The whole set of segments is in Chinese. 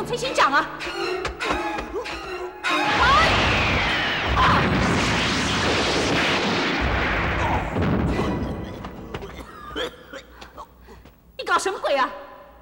崔县长啊！你搞什么鬼啊？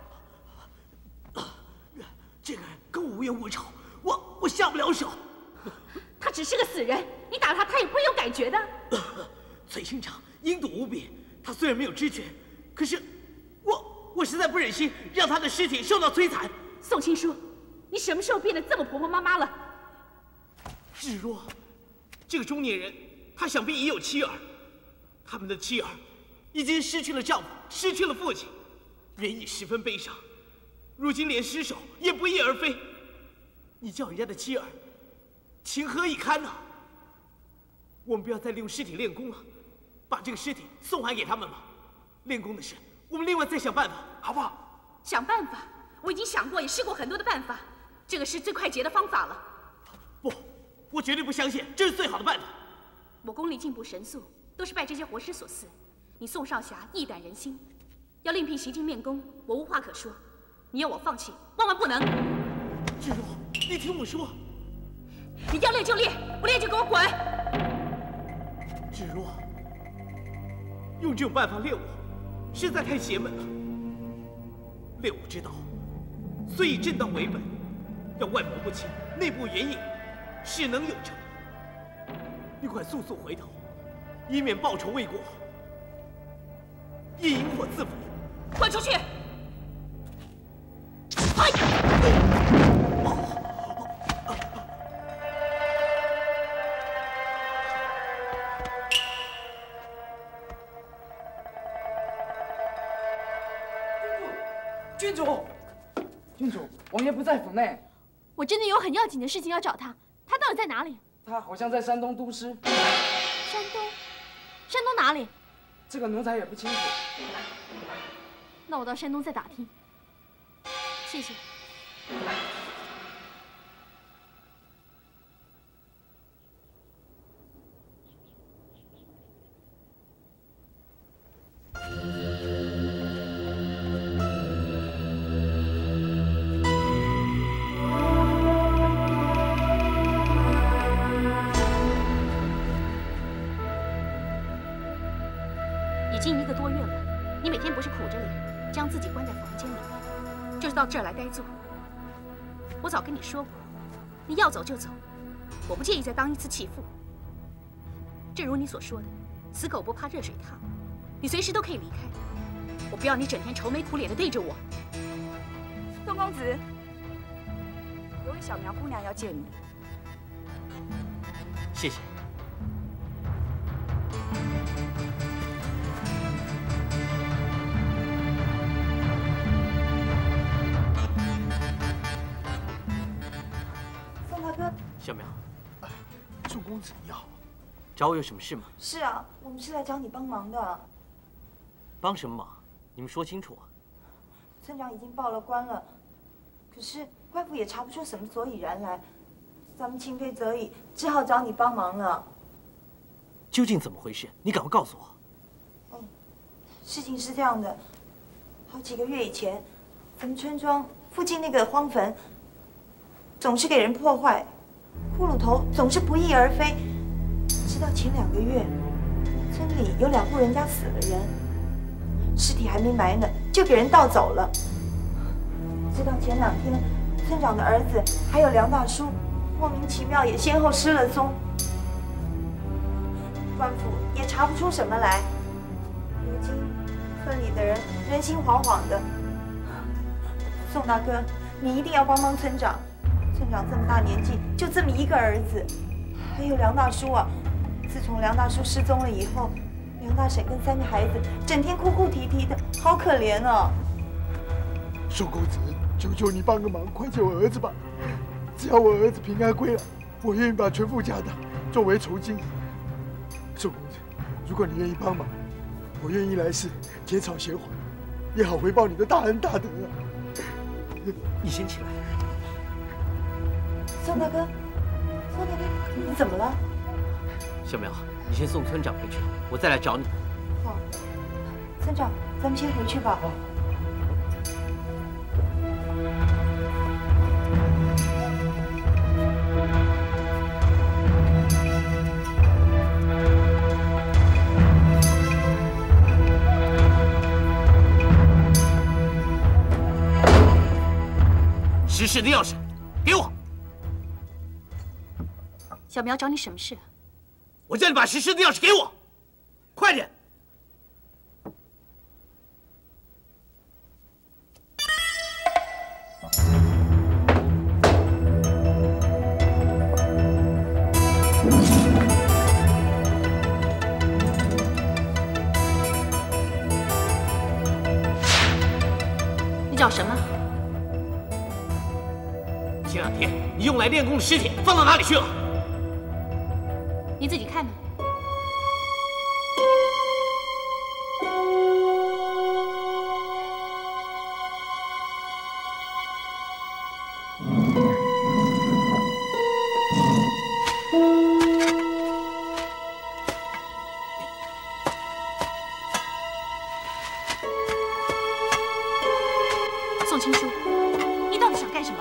这个人跟我无冤无仇，我下不了手。 他只是个死人，你打他，他也不会有感觉的。 崔县长阴毒无比，他虽然没有知觉，可是我实在不忍心让他的尸体受到摧残。 宋青书，你什么时候变得这么婆婆妈妈了？ 芷若，这个中年人，他想必也有妻儿，他们的妻儿已经失去了丈夫，失去了父亲，原已十分悲伤，如今连尸首也不翼而飞。你叫人家的妻儿情何以堪呢？我们不要再利用尸体练功了，把这个尸体送还给他们吧。练功的事，我们另外再想办法，好不好？ 想办法？我已经想过，也试过很多的办法，这个是最快捷的方法了。 不，我绝对不相信这是最好的办法。 我功力进步神速，都是拜这些活尸所赐。你宋少侠义胆仁心，要另辟蹊径练功，我无话可说。你要我放弃，万万不能！ 芷若，你听我说， 你要练就练，不练就给我滚！ 芷若，用这种办法练我，实在太邪门了。练武之道，虽以正道为本，要外谋不侵，内部援引，势能有成。你快速速回头，以免报仇未果，亦引火自焚。 滚出去！ 郡主，郡主，王爷不在府内。 我真的有很要紧的事情要找他，他到底在哪里？ 他好像在山东都师。 山东？山东哪里？ 这个奴才也不清楚。 那我到山东再打听。谢谢。 已经1个多月了，你每天不是苦着脸，将自己关在房间里面，就是到这儿来呆坐。我早跟你说过，你要走就走，我不介意再当一次弃妇。正如你所说的，死狗不怕热水烫，你随时都可以离开。我不要你整天愁眉苦脸的对着我。 宋公子，有位小苗姑娘要见你。 谢谢。小苗， 宋公子你好， 找我有什么事吗？ 是啊，我们是来找你帮忙的。 帮什么忙？你们说清楚啊！ 村长已经报了官了，可是官府也查不出什么所以然来，咱们情非得已，只好找你帮忙了。 究竟怎么回事？你赶快告诉我。 事情是这样的，好几个月以前，咱们村庄附近那个荒坟总是给人破坏。骷髅头总是不翼而飞，直到前2个月，村里有2户人家死了人，尸体还没埋呢，就给人盗走了。直到前2天，村长的儿子还有梁大叔，莫名其妙也先后失了踪，官府也查不出什么来。如今村里的人人心惶惶的，宋大哥，你一定要帮帮村长。村长这么大年纪，就这么1个儿子，还有梁大叔啊。自从梁大叔失踪了以后，梁大婶跟3个孩子整天哭哭啼啼的，好可怜哦。 宋公子，求求你帮个忙，快救我儿子吧！只要我儿子平安归来，我愿意把全副家当作为酬金。宋公子，如果你愿意帮忙，我愿意来世结草衔环，也好回报你的大恩大德啊！ 你先起来。 宋大哥，宋大哥，你怎么了？ 小苗，你先送村长回去，我再来找你。 好，村长，咱们先回去吧。 石室的钥匙给我。 小苗找你什么事？ 我叫你把石室的钥匙给我，快点！ 你找什么？ 前2天你用来练功的尸体放到哪里去了？ 你自己看呢。宋青书，你到底想干什么？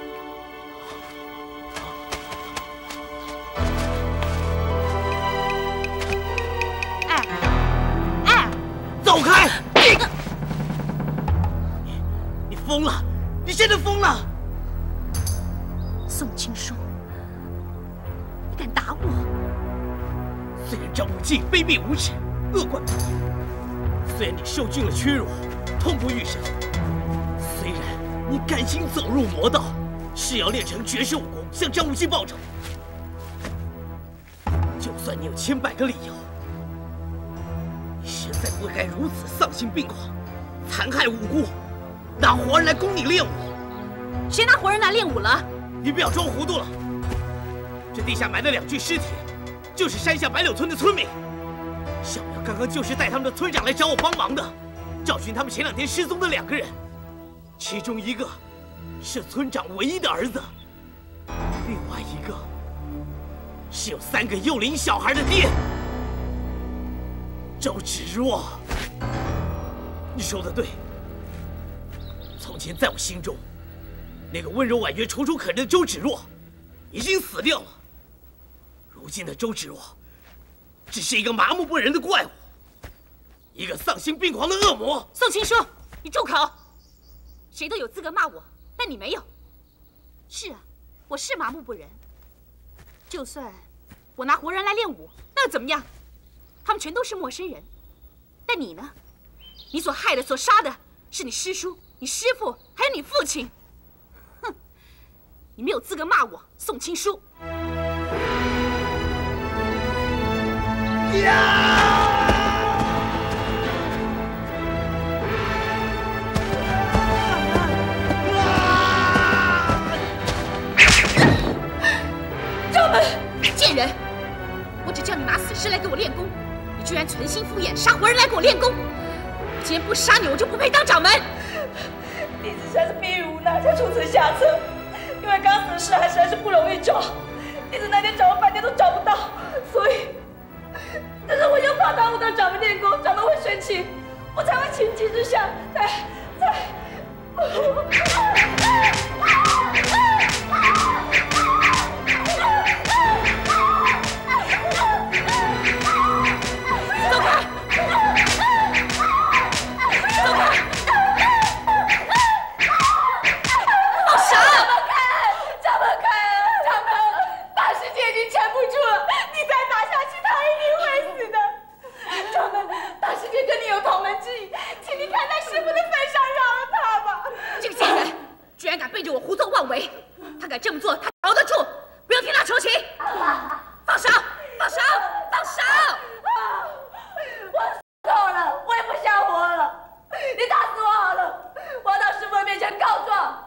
走开！你疯了！你现在疯了！ 宋青书，你敢打我？ 虽然张无忌卑鄙无耻、恶贯满盈，虽然你受尽了屈辱、痛不欲生，虽然你甘心走入魔道，是要练成绝世武功向张无忌报仇，就算你有千百个理由，你实在不该如此丧心病狂，残害无辜，拿活人来供你练武。 谁拿活人来练武了？ 你不要装糊涂了！这地下埋的2具尸体，就是山下白柳村的村民。小苗刚刚就是带他们的村长来找我帮忙的，找寻他们前2天失踪的2个人，其中1个是村长唯一的儿子，另外1个是有3个幼龄小孩的爹。周芷若，你说的对。从前在我心中，那个温柔婉约、楚楚可人的周芷若已经死掉了。如今的周芷若，只是一个麻木不仁的怪物，一个丧心病狂的恶魔。 宋青书，你住口！谁都有资格骂我，但你没有。是啊，我是麻木不仁。就算我拿活人来练武，那又怎么样？他们全都是陌生人。但你呢？你所害的、所杀的，是你师叔、你师父，还有你父亲。哼！你没有资格骂我，宋青书。掌门，贱人！我只叫你拿死尸来给我练功，你居然存心敷衍，杀活人来给我练功。我今天不杀你，我就不配当掌门。 弟子实在是逼于无奈才出此下策，因为刚死的尸骸实在是不容易找，弟子那天找了半天都找不到，所以，但是我又怕耽误到掌门练功，掌门会生气，我才会情急之下才。走开！走开！好傻！掌门开了！掌门，大师姐已经撑不住了，你再打下去，她一定会死的。掌门，大师姐跟你有同门之谊，请你看在师父的份上饶了她吧。 这个贱人居然敢背着我胡作妄为，他敢这么做，他熬得住！不用听他求情！放手！放手！放手！ 我够了，我也不想活了。你打死我好了，我要到师父的面前告状。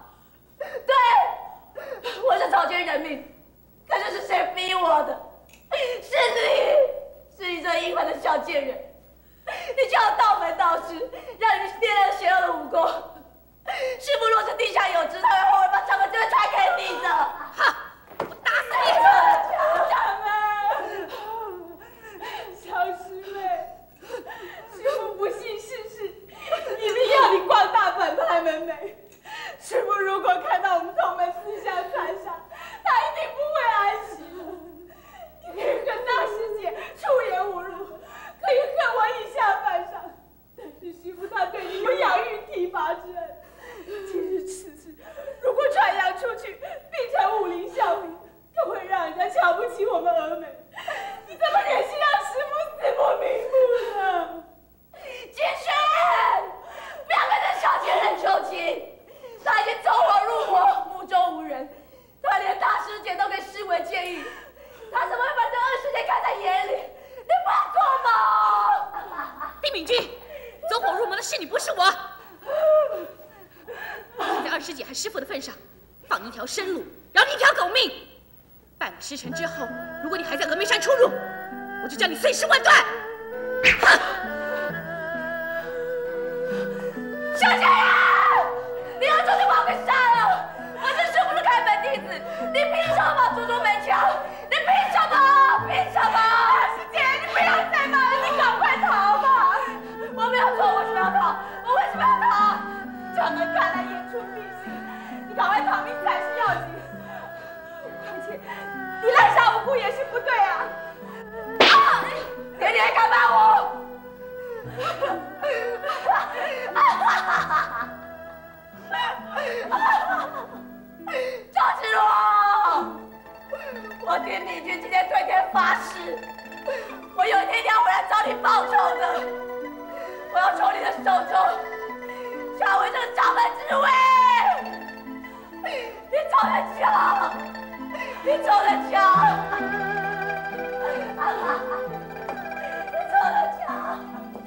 对，我是草菅人命，可是是谁逼我的？是你这阴狠的小贱人！你叫我道门道师，让你练了邪恶的武功。师父若是地下有知，他会后悔把掌门真的传给你的。 好， 是你，不是我。看在二师姐和师傅的份上，放你一条生路，饶你一条狗命。半个时辰之后，如果你还在峨眉山出入，我就叫你碎尸万段！哼！小姐呀，你要就把我给杀了！我是师傅的开门弟子，你凭什么阻住门墙？你凭什么？凭什么？二师姐，你不要再骂了，你赶快逃吧！我没有错，为什么要逃？我为什么要逃？掌门看来言出必行，你赶快逃命才是要紧。而且，你滥杀无辜也是不对啊！啊！爹爹敢骂我！赵芷若，我爹明君今天对天发誓，我有一天一定要回来找你报仇的。我要从你的手中抢回这个掌门之位。你走得巧，你走得巧，你走得巧。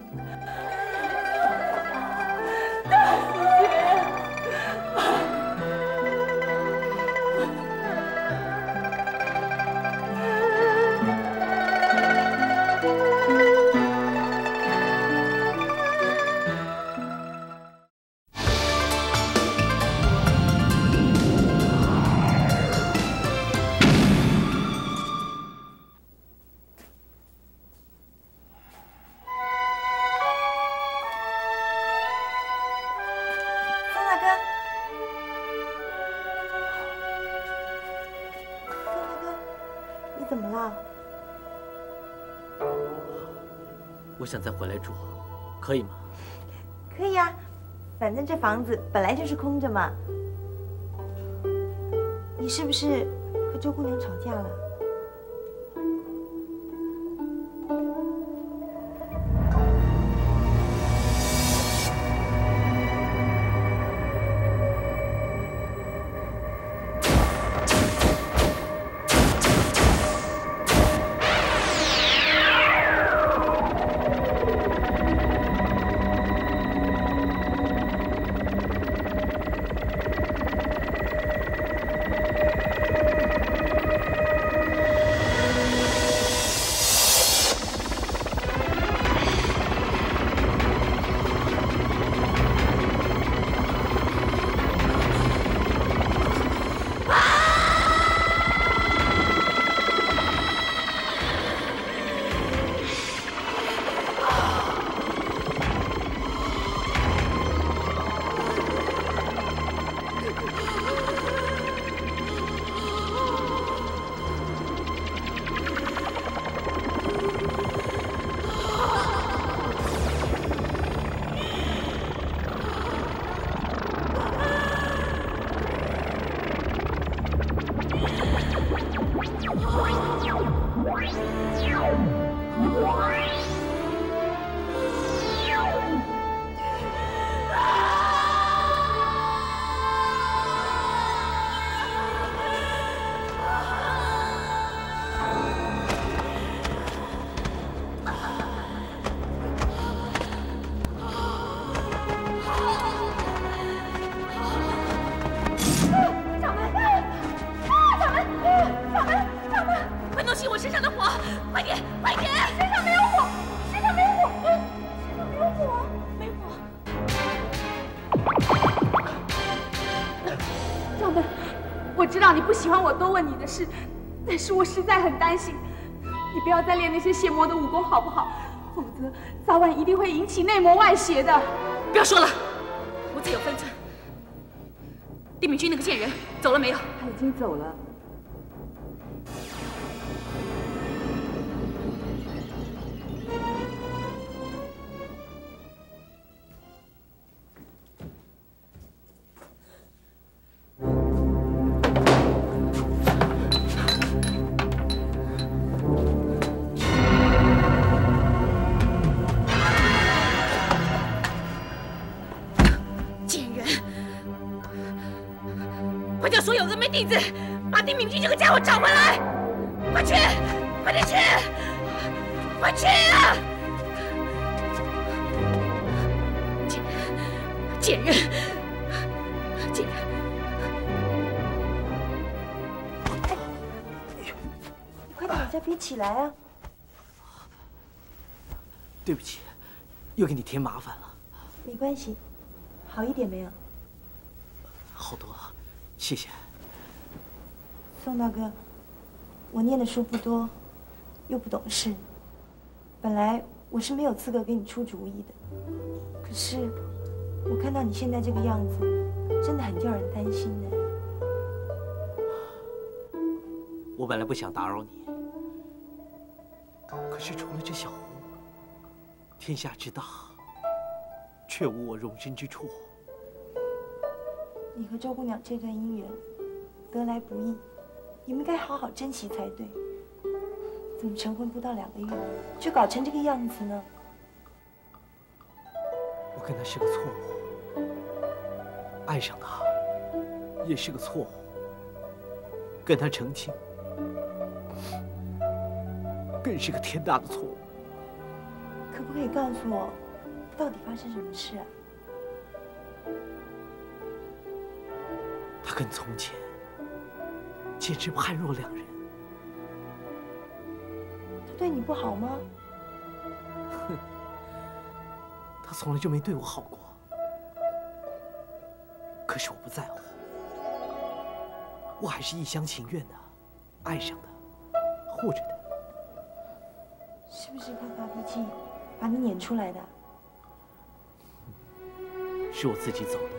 我想再回来住，可以吗？ 可以啊，反正这房子本来就是空着嘛。你是不是和周姑娘吵架了？ 不喜欢我多问你的事，但是我实在很担心，你不要再练那些邪魔的武功好不好？否则早晚一定会引起内魔外邪的。 不要说了，我自有分寸。丁敏君那个贱人走了没有？ 他已经走了。 弟子，把丁敏君这个家伙找回来！快去，快点去，快去啊！姐， 贱人！贱人！ 你快点，再别起来啊！ 对不起，又给你添麻烦了。 没关系，好一点没有？ 好多了，谢谢。 宋大哥，我念的书不多，又不懂事，本来我是没有资格给你出主意的。可是我看到你现在这个样子，真的很叫人担心呢。 我本来不想打扰你，可是除了这小湖，天下之大，却无我容身之处。 你和周姑娘这段姻缘得来不易，你们该好好珍惜才对。怎么成婚不到2个月，就搞成这个样子呢？ 我跟他是个错误，爱上他也是个错误，跟他成亲更是个天大的错误。 可不可以告诉我，到底发生什么事啊？ 他跟从前简直判若两人。 他对你不好吗？ 哼，他从来就没对我好过。可是我不在乎，我还是一厢情愿的爱上他，护着他。 是不是他发脾气把你撵出来的？ 是我自己走的。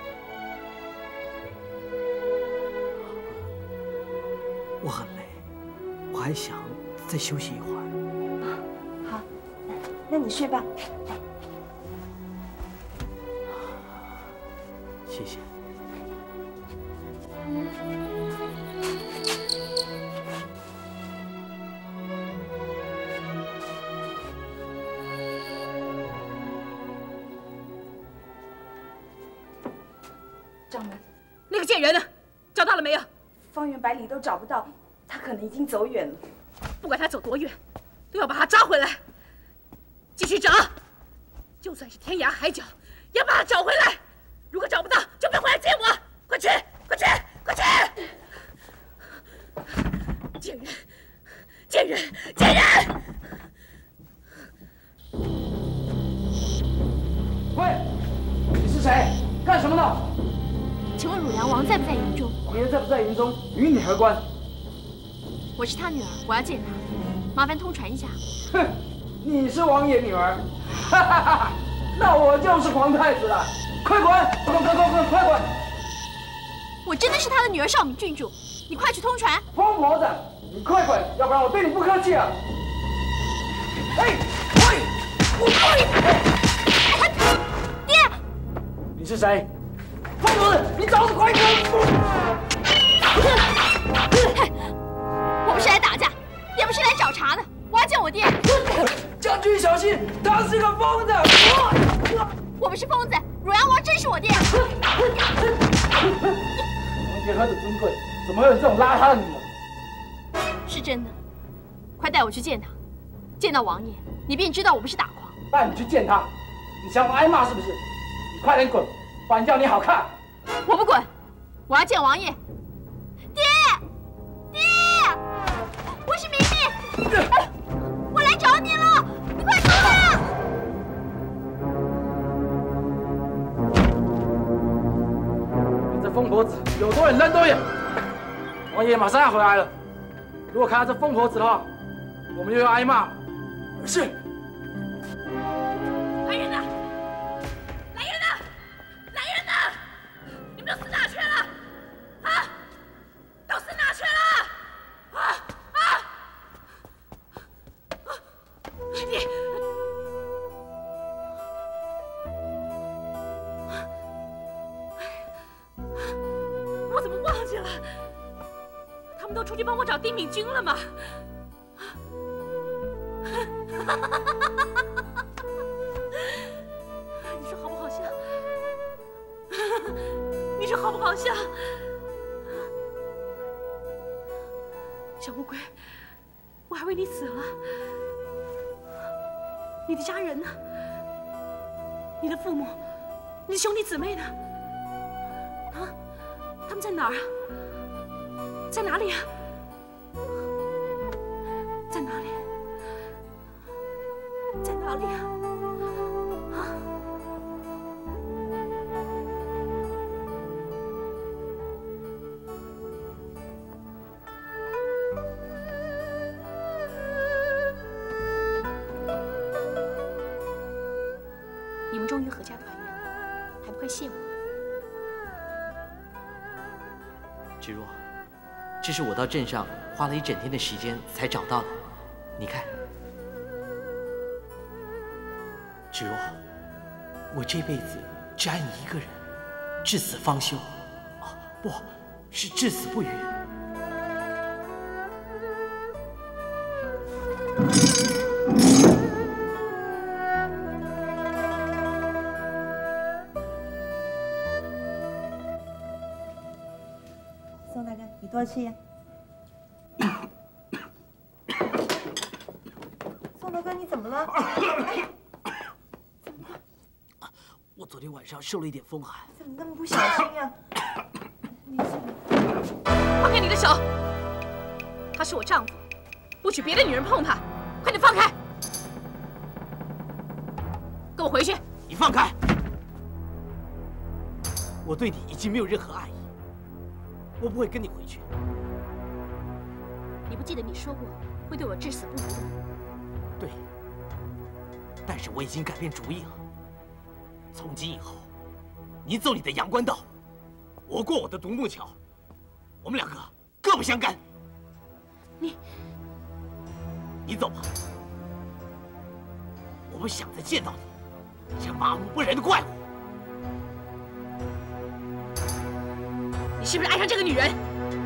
我很累，我还想再休息一会儿。 好，那你睡吧。 谢谢。 掌门， 那个贱人呢？找到了没有？ 方圆百里都找不到，他可能已经走远了。 不管他走多远，都要把他抓回来。继续找，就算是天涯海角，也要把他找回来。如果找不到，就别回来见我。快去，快去，快去！贱人，贱人，贱人！ 喂，你是谁？干什么呢？ 请问汝阳王在不在营中？ 王爷在不在营中，与你何关？ 我是他女儿，我要见他，麻烦通传一下。 哼，你是王爷女儿，哈哈哈！那我就是皇太子了，快滚！快滚！ 我真的是他的女儿少敏郡主，你快去通传。 疯婆子，你快滚，要不然我对你不客气啊！哎，喂， 爹， 你是谁？疯婆子，你找死快点！ 我不是来打架，也不是来找茬的，我要见我爹。 将军小心，他是个疯子！ 我不是疯子，汝阳王真是我爹。 王爷何等尊贵，怎么会有这种邋遢的女儿？ 是真的，快带我去见他。见到王爷，你便知道我不是打狂。 带你去见他，你想挨骂是不是？你快点滚，不然叫你好看！ 我不滚，我要见王爷。爹，爹，我是明明，我来找你了，你快出来！ 你这疯婆子有多远扔多远！王爷马上要回来了，如果看到这疯婆子的话，我们又要挨骂。是。 来人呐！来人呐！来人呐！你们都死哪去了？啊！都死哪去了？你，我怎么忘记了？他们都出去帮我找丁敏君了吗？你说好不好笑？你说好不好笑？小乌龟，我还以为你死了。你的家人呢？你的父母， 你的兄弟姊妹呢？啊，他们在哪儿啊？在哪里啊？在哪里？在哪里啊？啊！你们终于合家团圆了，还不快谢我？ 芷若，这是我到镇上花了一整天的时间才找到的，你看。芷若，我这辈子只爱你一个人，至死方休。啊，不是至死不渝。 宋大哥，你多吃呀。宋大哥，你怎么了？ 我昨天晚上受了一点风寒。 怎么那么不小心呀？没事。 放开你的手！他是我丈夫，不许别的女人碰他！快点放开！跟我回去！ 你放开！我对你已经没有任何爱意，我不会跟你回去。 你不记得你说过会对我至死不渝的吗？ 对，但是我已经改变主意了。从今以后，你走你的阳关道，我过我的独木桥，我们两个各不相干。你走吧，我不想再见到你这麻木不仁的怪物。 你是不是爱上这个女人？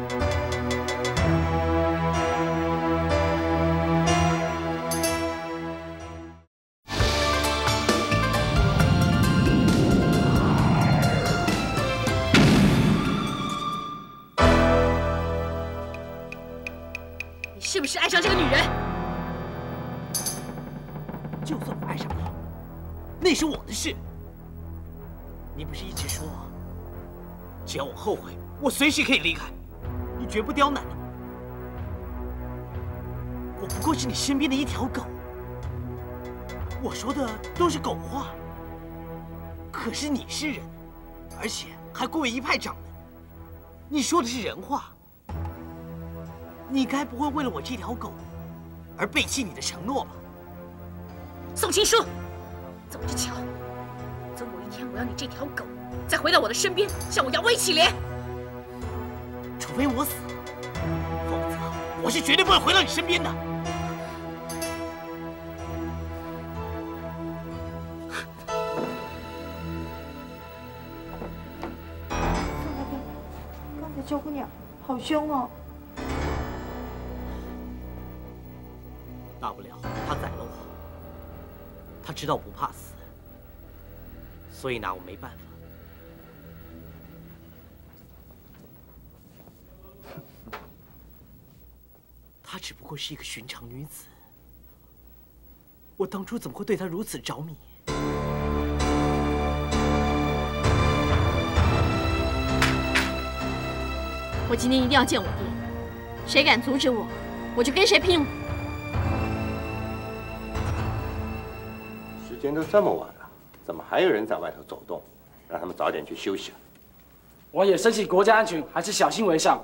你是不是爱上这个女人？ 就算我爱上你，那是我的事。你不是一直说，只要我后悔，我随时可以离开，你绝不刁难的吗？我不过是你身边的一条狗，我说的都是狗话。可是你是人，而且还归为一派掌门，你说的是人话。你该不会为了我这条狗而背弃你的承诺吧？ 宋青书，走着瞧，总有一天我要你这条狗再回到我的身边，向我摇尾乞怜。 除非我死了，否则我是绝对不会回到你身边的。 宋大哥，刚才周姑娘好凶哦。 大不了他宰了我，他知道我不怕死，所以拿我没办法。她只不过是一个寻常女子，我当初怎么会对她如此着迷？ 我今天一定要见我爹，谁敢阻止我，我就跟谁拼！ 时间都这么晚了，怎么还有人在外头走动？让他们早点去休息。 王爷申请国家安全，还是小心为上。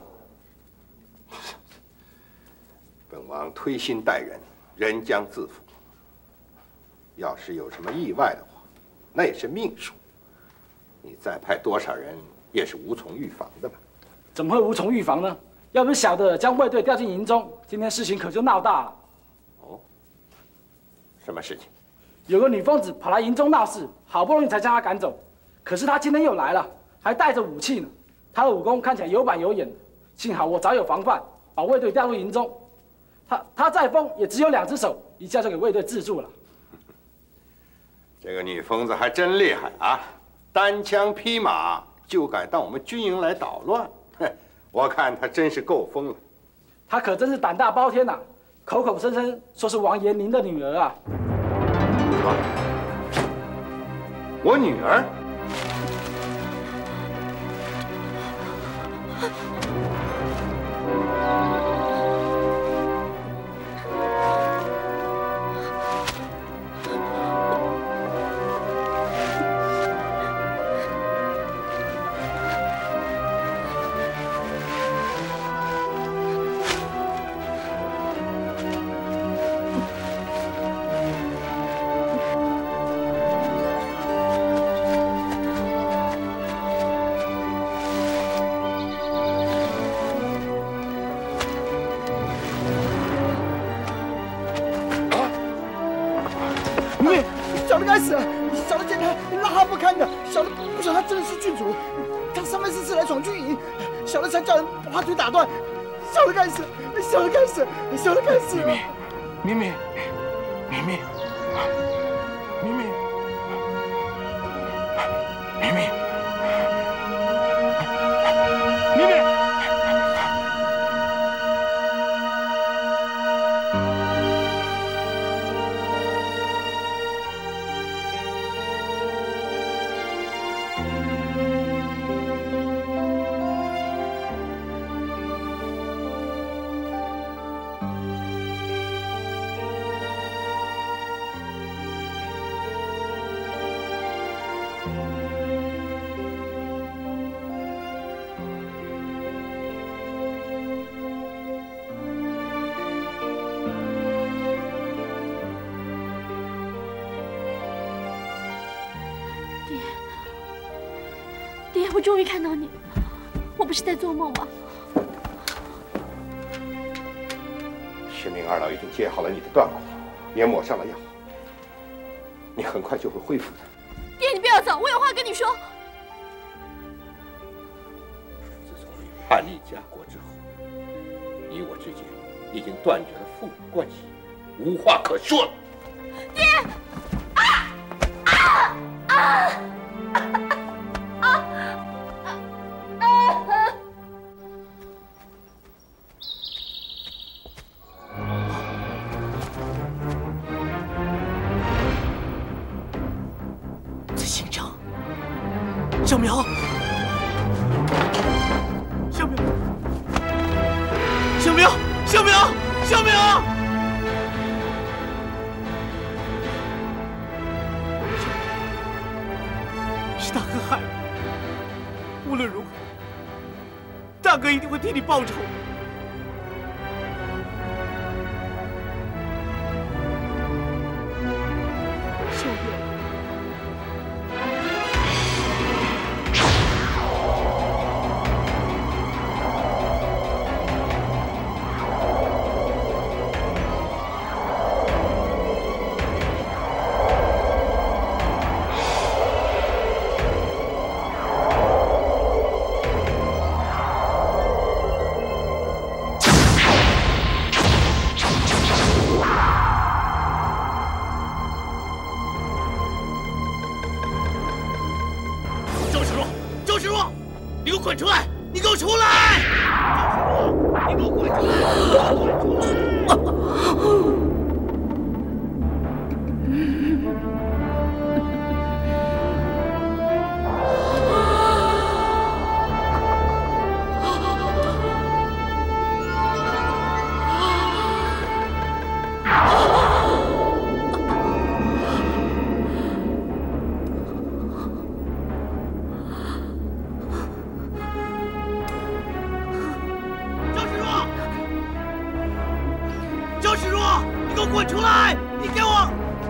本王推心待人，人将自负。要是有什么意外的话，那也是命数。你再派多少人，也是无从预防的吧？ 怎么会无从预防呢？要不是晓得将卫队调进营中，今天事情可就闹大了。 哦，什么事情？ 有个女疯子跑来营中闹事，好不容易才将她赶走。可是她今天又来了，还带着武器呢。她的武功看起来有板有眼，幸好我早有防范，把卫队调入营中。她再疯也只有2只手，一下就给卫队制住了。 这个女疯子还真厉害啊！单枪匹马就敢到我们军营来捣乱，哼！我看她真是够疯了。 她可真是胆大包天呐，口口声声说是王延龄的女儿啊！ 我女儿？ 小的该死，小的见他邋遢不堪的，小的不晓得他真的是郡主，他3番4次来闯军营，小的才叫人把他腿打断，小的该死，小的该死，小的该死！ 明明， 爹，我终于看到你，我不是在做梦吗？ 薛明二老已经接好了你的断骨，也抹上了药，你很快就会恢复的。 爹，你不要走，我有话跟你说。 自从与叛逆家国之后，你我之间已经断绝了父女关系，无话可说了。 爹！啊！ 在县城，小苗，小苗，小苗，小苗，小苗！是大哥害我，无论如何，大哥一定会替你报仇。小苗。你给我滚出来！你给我出来！你给我滚出来！滚出来！滚出来！你给我！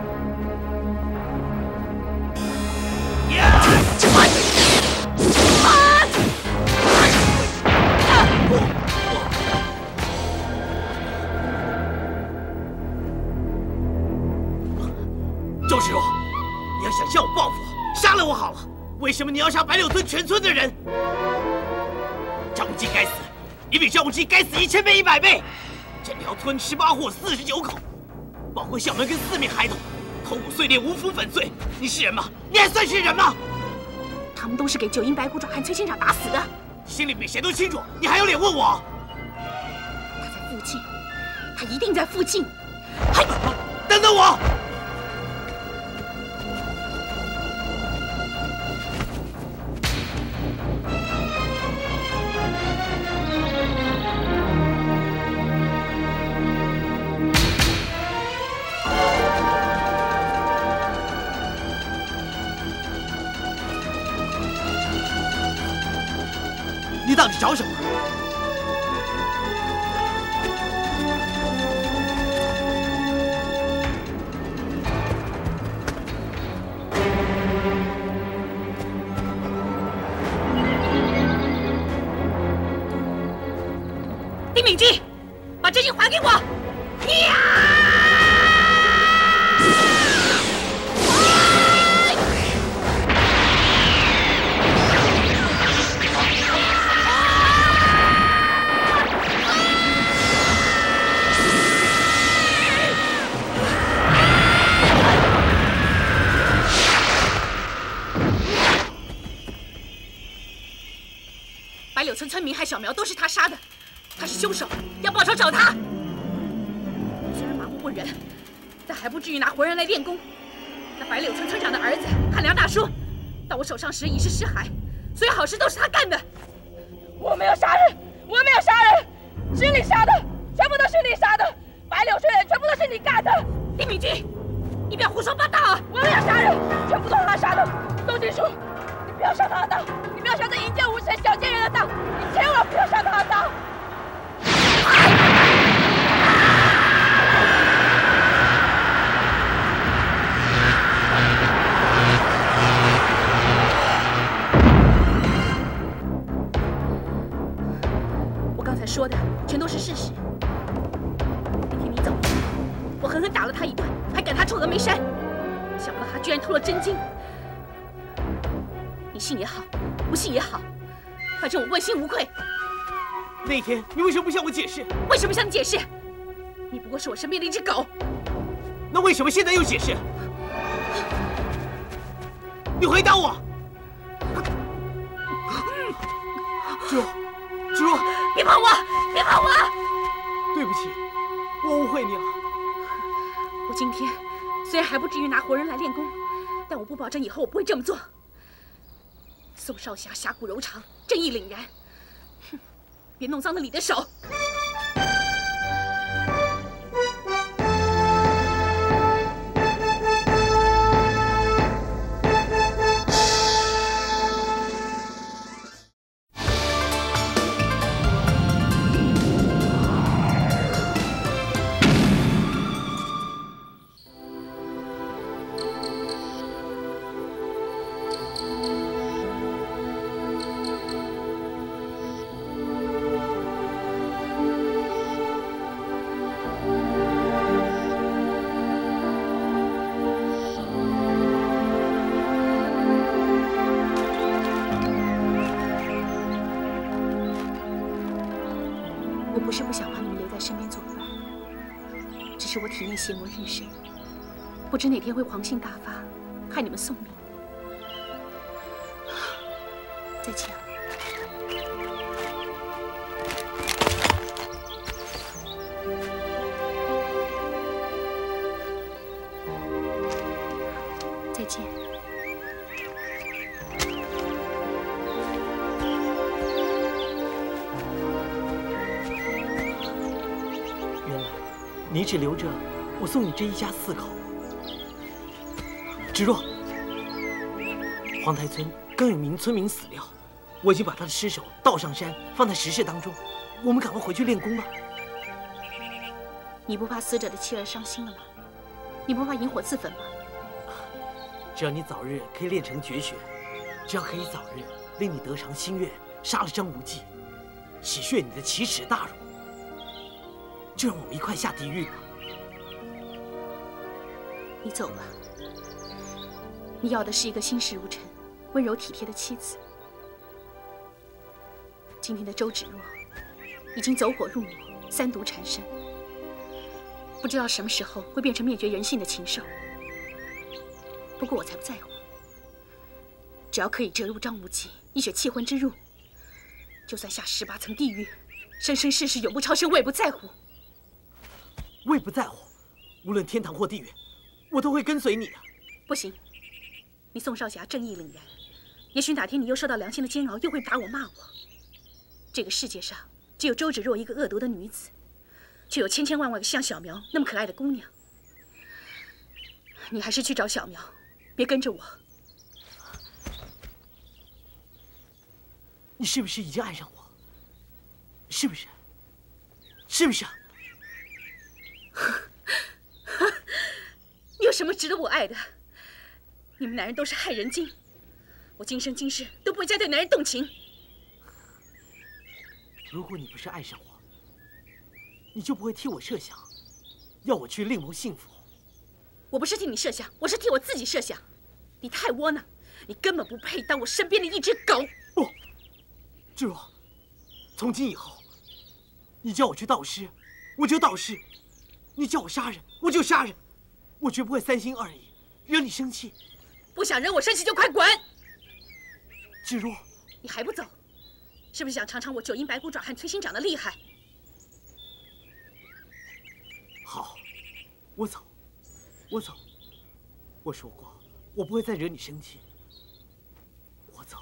周芷若，你要想向我报复，杀了我好了。为什么你要杀白柳村全村的人？张无忌该死，你比张无忌该死1000倍100倍！整条村18户49口。包括小门跟4名孩童，头骨碎裂，五腐粉碎。你是人吗？你还算是人吗？ 他们都是给九阴白骨爪和崔县长打死的。 心里比谁都清楚，你还有脸问我？ 他在附近，他一定在附近。 嘿，等等我！ 你到底找什么？ 丁敏基，把真心还给我！呀！ 白柳村村民和小苗都是他杀的，他是凶手，要报仇找他。虽然麻木不仁，但还不至于拿活人来练功。那白柳村村长的儿子和梁大叔，到我手上时已是尸骸，所有好事都是他干的。 我没有杀人，我没有杀人，是你杀的，全部都是你杀的，白柳村人全部都是你干的。 丁敏基，你不要胡说八道啊！ 我没有杀人，全部都是他杀的。宋金书，你不要上他的当，你不要上这淫贱无耻小贱人的当，你千万不要上他的当。 我刚才说的全都是事实。那天你走，我狠狠打了他一顿，还赶他出峨眉山，想不到他居然偷了真经。你信也好，不信也好，反正我问心无愧。 那天你为什么不向我解释？ 为什么向你解释？你不过是我身边的一只狗。 那为什么现在又解释？你回答我！芷若， 别碰我！别碰我！ 对不起，我误会你了。 我今天虽然还不至于拿活人来练功，但我不保证以后我不会这么做。宋少侠侠骨柔肠，正义凛然。 别弄脏了你的手！我不是不想把你们留在身边做伴，只是我体内邪魔日盛，不知哪天会狂性大发，害你们送命。再见。再见。 你只留着我送你这一家4口。芷若，黄台村刚有名村民死掉，我已经把他的尸首倒上山，放在石室当中。我们赶快回去练功吧。 你不怕死者的妻儿伤心了吗？你不怕引火自焚吗？ 只要你早日可以练成绝学，只要可以早日令你得偿心愿，杀了张无忌，洗血你的奇耻大辱。 就让我们一块下地狱吧。 你走吧。你要的是一个心事如尘、温柔体贴的妻子。今天的周芷若已经走火入魔，3毒缠身，不知道什么时候会变成灭绝人性的禽兽。不过我才不在乎，只要可以折入张无忌一血气魂之入，就算下18层地狱，生生世世永不超生，我也不在乎。 我也不在乎，无论天堂或地狱，我都会跟随你的。 不行，你宋少侠正义凛然，也许哪天你又受到良心的煎熬，又会打我骂我。这个世界上只有周芷若一个恶毒的女子，却有千千万万个像小苗那么可爱的姑娘。你还是去找小苗，别跟着我。 你是不是已经爱上我？是不是？是不是啊？ 你有什么值得我爱的？你们男人都是害人精，我今生今世都不会再对男人动情。 如果你不是爱上我，你就不会替我设想，要我去另谋幸福。 我不是替你设想，我是替我自己设想。你太窝囊，你根本不配当我身边的一只狗。 不，志若，从今以后，你叫我去盗尸，我就盗尸；你叫我杀人，我就杀人。我绝不会三心二意，惹你生气。 不想惹我生气就快滚！ 志若， 你还不走？是不是想尝尝我九阴白骨爪和摧心掌的厉害？ 好，我走，我走。我说过，我不会再惹你生气。我走。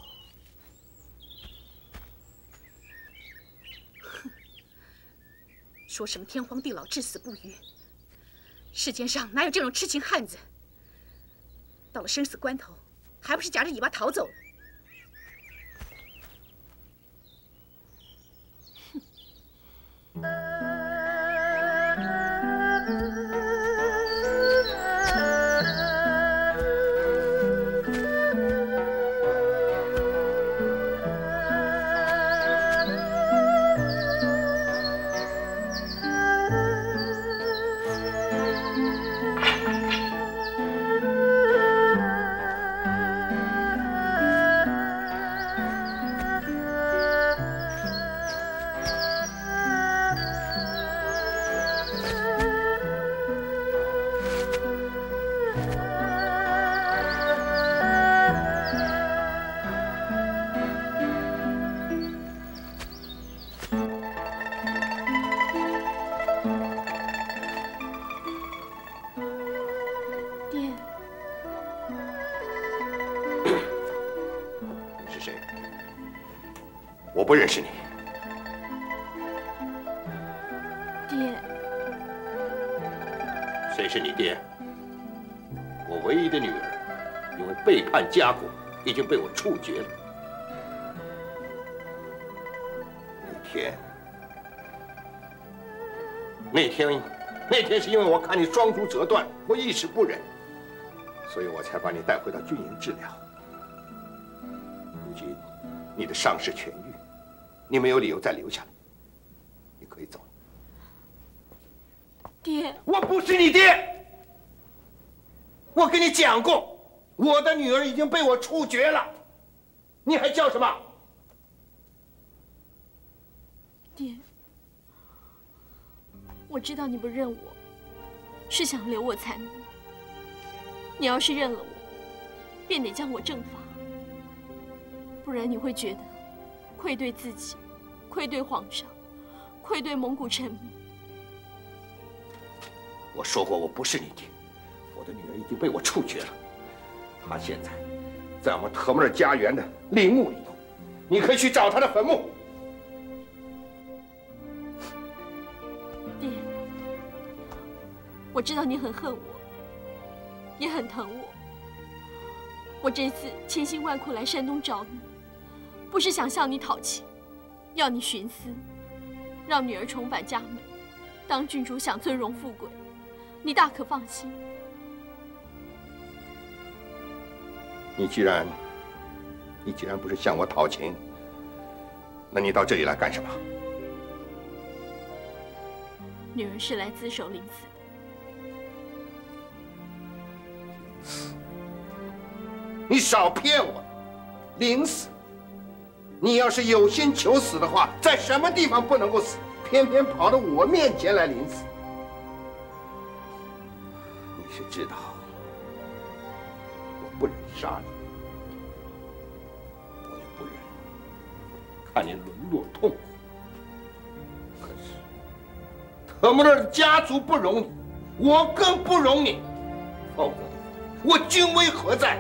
哼，说什么天荒地老、至死不渝？世间上哪有这种痴情汉子？到了生死关头，还不是夹着尾巴逃走了？ 我不认识你， 爹。 谁是你爹？我唯一的女儿，因为背叛家国，已经被我处决了。那天是因为我看你双足折断，我一时不忍，所以我才把你带回到军营治疗。如今你的伤势痊愈，你没有理由再留下来，你可以走。 爹， 我不是你爹，我跟你讲过，我的女儿已经被我处决了，你还叫什么？ 爹，我知道你不认我，是想留我残兵。你要是认了我，便得将我正法，不然你会觉得愧对自己，愧对皇上，愧对蒙古臣民。 我说过我不是你爹，我的女儿已经被我处决了，她现在在我们特木尔家园的陵墓里头，你可以去找她的坟墓。 爹，我知道你很恨我，也很疼我。我这次千辛万苦来山东找你，不是想向你讨情，要你徇私，让女儿重返家门，当郡主享尊荣富贵，你大可放心。 你既然不是向我讨情，那你到这里来干什么？ 女儿是来自首临死的。 你少骗我！临死？你要是有心求死的话，在什么地方不能够死，偏偏跑到我面前来临死？你是知道我不忍杀你，我也不忍看你沦落痛苦。可是特木勒的家族不容你，我更不容你，否则的话，我军威何在？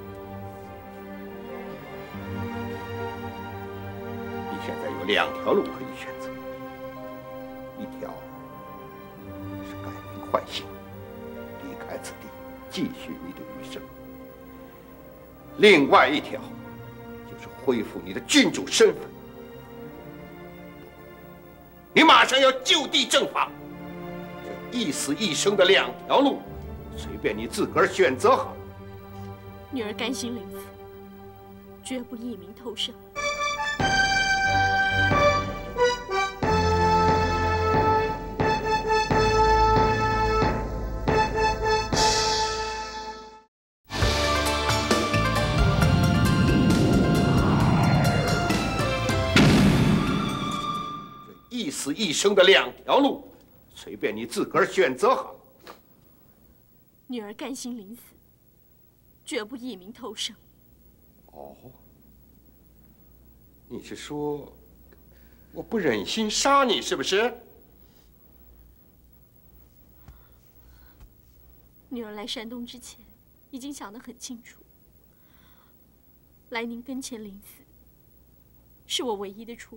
现在有两条路可以选择，一条是改名换姓，离开此地，继续你的余生；另外一条就就是恢复你的郡主身份。你马上要就地正法，这一死一生的2条路，随便你自个儿选择好。 女儿甘心临死，绝不异名偷生。 一死一生的2条路，随便你自个儿选择好。 女儿甘心临死，绝不异名偷生。 哦，你是说我不忍心杀你，是不是？ 女儿来山东之前，已经想得很清楚，来您跟前临死，是我唯一的出路。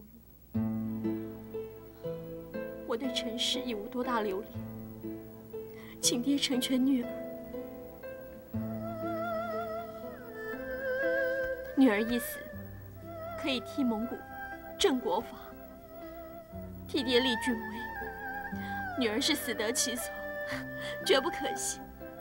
我对陈氏已无多大留恋，请爹成全女儿。女儿一死，可以替蒙古正国法，替爹立郡威。女儿是死得其所，绝不可惜。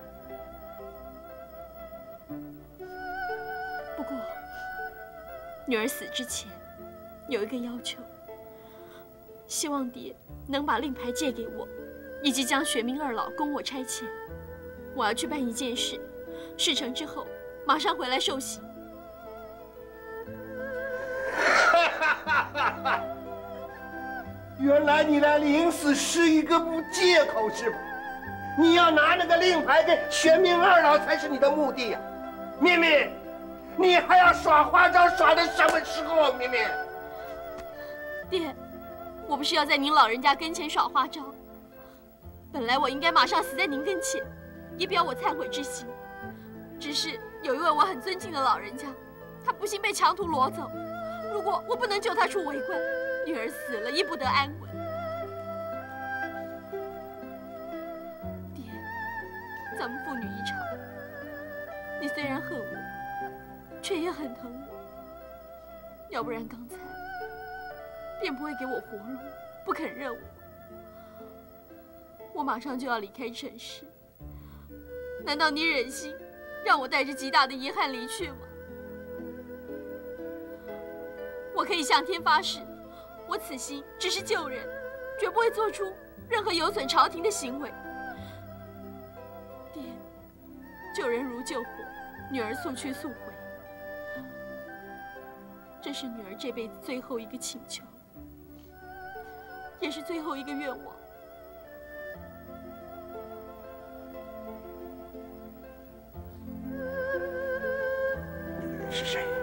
不过，女儿死之前有一个要求，希望爹能把令牌借给我，以及将玄冥2老供我差遣。我要去办一件事，事成之后马上回来受刑。 原来你来临死是一个借口是吧？你要拿那个令牌给玄冥2老才是你的目的呀，咪咪，你还要耍花招耍到什么时候啊，咪咪？ 爹，我不是要在您老人家跟前耍花招，本来我应该马上死在您跟前，以表我忏悔之心。只是有一位我很尊敬的老人家，他不幸被强徒掳走，如果我不能救他出围观，女儿死了亦不得安稳。爹，咱们父女一场，你虽然恨我，却也很疼我，要不然刚才便不会给我活路，不肯认我。我马上就要离开陈氏，难道你忍心让我带着极大的遗憾离去吗？我可以向天发誓，我此行只是救人，绝不会做出任何有损朝廷的行为。爹，救人如救火，女儿速去速回，这是女儿这辈子最后一个请求，也是最后一个愿望。 那个人是谁？